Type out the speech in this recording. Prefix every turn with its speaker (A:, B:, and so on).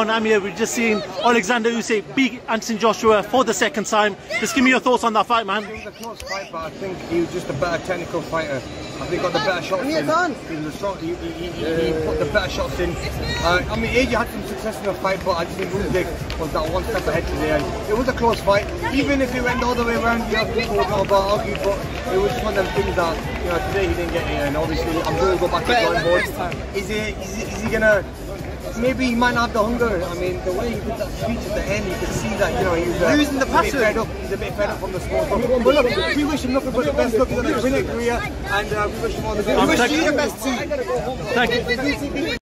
A: On Amir, we've just seen Alexander Usyk beat Anthony Joshua for the second time. Just give me your thoughts on that fight, man.
B: It was a close fight, but I think he was just a better technical fighter. I think he got the better shots in. He was strong. He put the better shots in. I mean, AJ had some success in the fight, but I just think Usyk was that one step ahead today. It was a close fight. Even if it went all the way around, people would not about argue, but it was just one of them things that, today he didn't get here, and obviously I'm going to go back to the drawing board. Is he gonna? Maybe he might not have the hunger. I mean, the way he did that speech at the end, you could see that, he was losing the passion. He's a bit fed up from the sport. But look, we wish him nothing but the best. Look, he's on a brilliant career, and we wish him all the best. We wish you the best too.
A: Thank you.